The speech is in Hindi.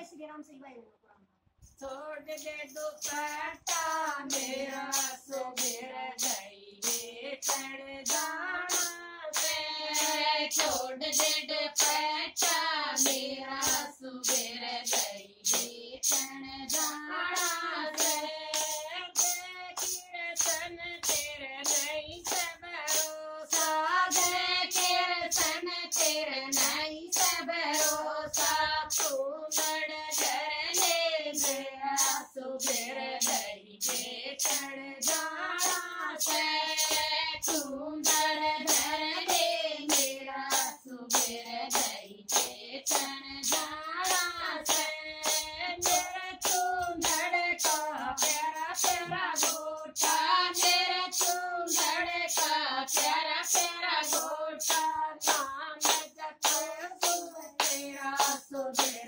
श्री राम से भाई छोड़ दे दुपट्टा मेरा सुबेर गई चढ़ जाना से छोड़ दे दुपट्टा मेरा सुबेर गई चढ़ जाना से कीर्तन तेरे नहीं सबरोसा दे कीर्तन तेरे नहीं सबरोसा सुंदर झरने मेरा सुबेर गई चढ़ जाना से सुंदर झरने मेरा सुबेर गई चढ़ जाना से मेरे सुंदर का प्यारा प्यारा गोटा मेरे सुंदर का प्यारा प्यारा गोटा नाम जप तेरा सुबेर